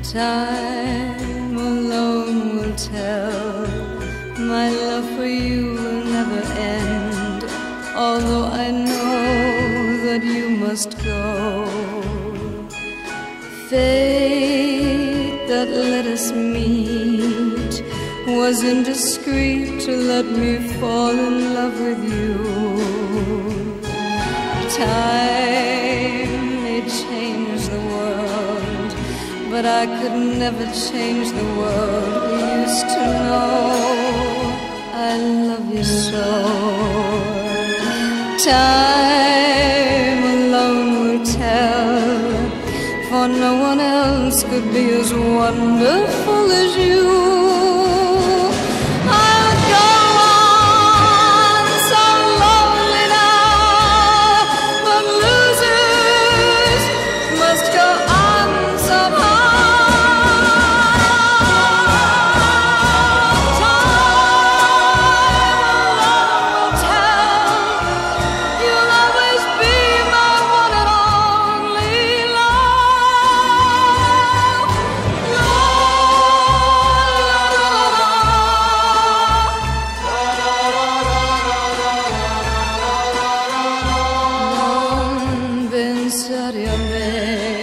Time alone will tell. My love for you will never end, although I know that you must go. Fate that let us meet was indiscreet to let me fall in love with you. Time may change the world, but I could never change the world we used to know. I love you so. Time alone will tell, for no one else could be as wonderful as you. I'll go on so lonely now, but losers must go on somehow. Said your name.